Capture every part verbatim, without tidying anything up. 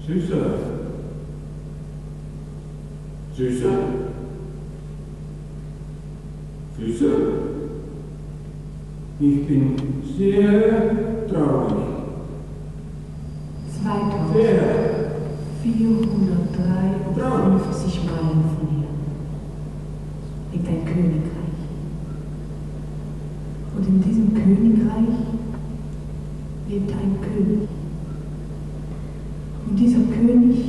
Süßer. Süßer. Süßer. Ich bin sehr traurig. zweitausendvierhundertdreiundfünfzig Meilen von hier liegt ein Königreich. Und in diesem Königreich lebte ein König. Und dieser König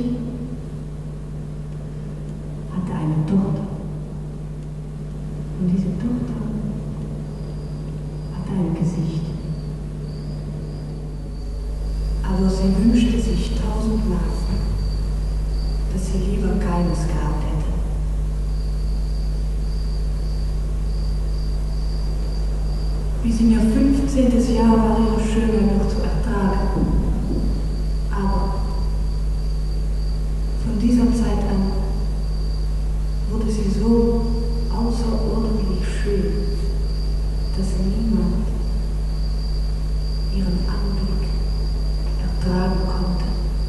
hatte eine Tochter. Und diese Tochter hatte ein Gesicht. Aber sie wünschte sich tausendmal, dass sie lieber keines gehabt hätte. Bis in ihr fünfzehntes Jahr war ihre Schönheit noch zu ertragen. Aber von dieser Zeit an wurde sie so außerordentlich schön, dass niemand ihren Anblick ertragen konnte.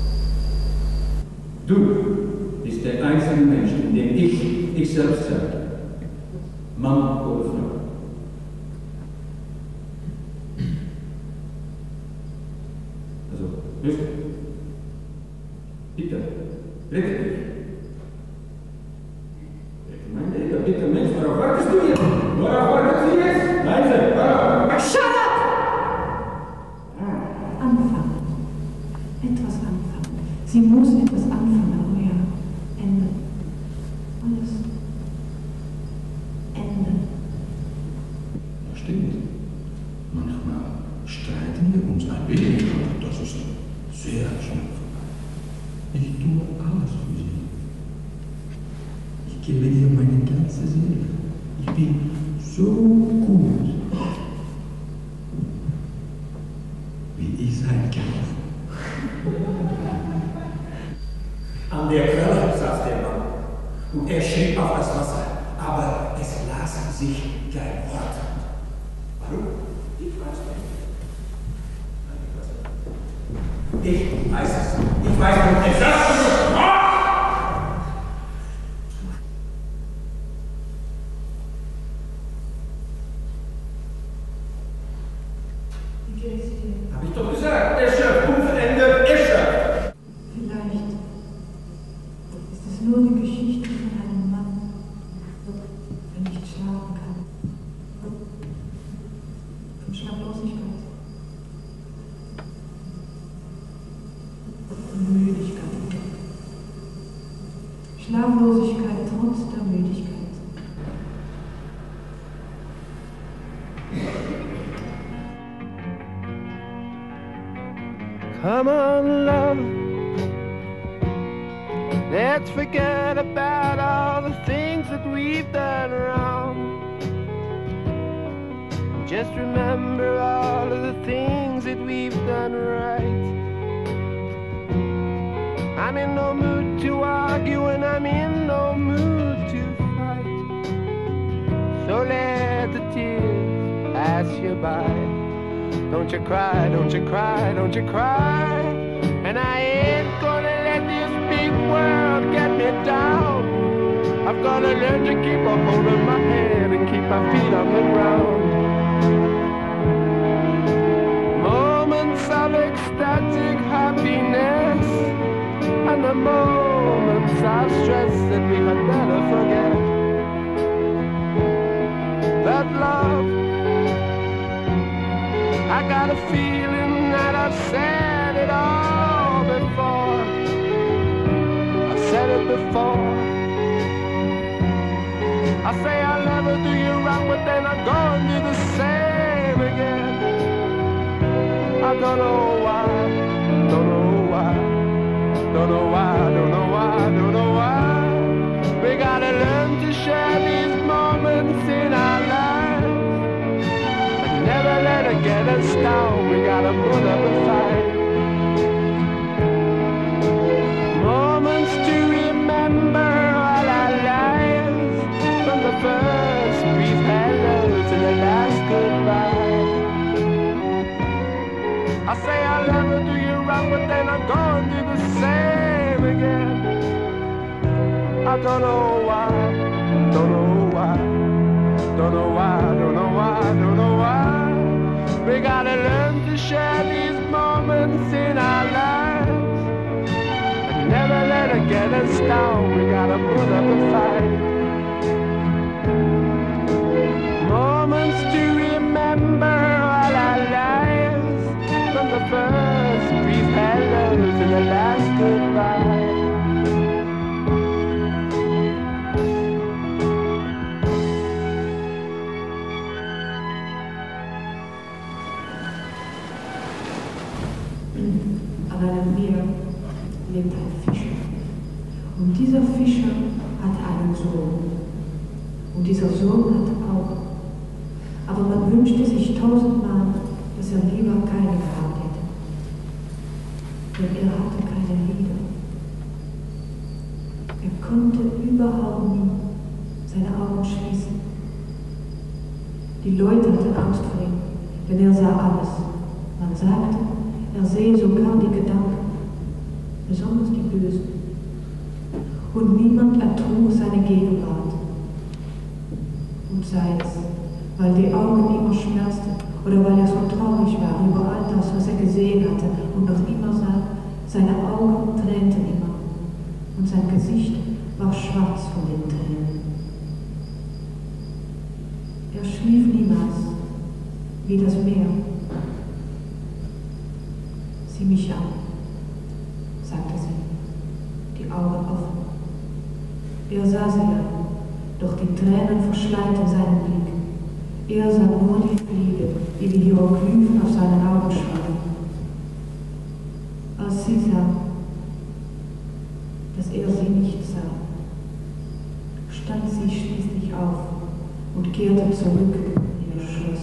Du bist der einzige Mensch, in dem ich ich selbst sage. Mann oder Frau. Also, hörst du? Bitte, rette dich. Mein Lieber, bitte, Mensch, worauf wartest du jetzt? Worauf wartest du jetzt? Leise, worauf? Shut up! Anfangen. Etwas anfangen. Sie muss etwas anfangen, oh ja. Enden. Alles. Enden. Ja, stimmt. Manchmal streiten wir uns ein wenig, aber das ist sehr schnell vorbei. Ich tue alles für sie. Ich gebe ihr meine ganze Seele. Ich bin so gut, wie ich sein kann. An der Quelle saß der Mann und er schrieb auf das Wasser, aber es las sich kein Wort. Warum? Ich weiß nicht. Ich weiß es. Ich weiß nicht. Es sagt es. Hab ich doch gesagt, Escher, unverändert Escher. Vielleicht ist es nur die Geschichte von einem Mann, der nicht schlafen kann. Von Schlaflosigkeit. Und Müdigkeit. Schlaflosigkeit trotz der Müdigkeit. Come on, love. Let's forget about all the things that we've done wrong. Just remember all of the things that we've done right. I'm in no mood to argue and I'm in no mood to fight. So let the tears pass you by. Don't you cry, don't you cry, don't you cry. And I ain't gonna let this big world get me down. I've gotta learn to keep a hold of my head and keep my feet on the ground. Moments of ecstatic happiness and the moments of stress that we had better forget. That love, I got a feeling that I've said it all before. I've said it before. I say I'll never do you wrong, but then I'm gonna do the same again. I don't know why, don't know why, don't know why, don't know why, don't know why. We gotta learn to share these moments in our lives. Never let it get us down, we gotta put up a fight. Moments to remember all our lives, from the first brief hello to the last goodbye. I say I'll never do you wrong, but then I'm gonna do the same. I don't know why, don't know why, don't know why, don't know why, don't know why. We gotta learn to share these moments in our lives and never let it get us down. We gotta put up a fight. Moments to remember all our lives, from the first brief hellos and the last goodbye. An einem Meer lebt ein Fischer. Und dieser Fischer hat einen Sohn. Und dieser Sohn hat auch. Aber man wünschte sich tausendmal, dass er lieber keine gehabt hätte. Denn er hatte keine Liebe. Er konnte überhaupt nie seine Augen schließen. Die Leute hatten Angst vor ihm, denn er sah alles. Man sagte, er sehe sogar die Gedanken, besonders die Bösen. Und niemand ertrug seine Gegenwart. Und sei es, weil die Augen immer schmerzten oder weil er so traurig war über all das, was er gesehen hatte und noch immer sah, seine Augen tränten immer und sein Gesicht war schwarz von den Tränen. Er schlief niemals, wie das Meer. Sieh mich an, sagte sie, die Augen offen. Er sah sie an, doch die Tränen verschleierten seinen Blick. Er sah nur die Fliege, die die Hieroglyphen auf seinen Augen schreiben. Als sie sah, dass er sie nicht sah, stand sie schließlich auf und kehrte zurück in ihr Schloss.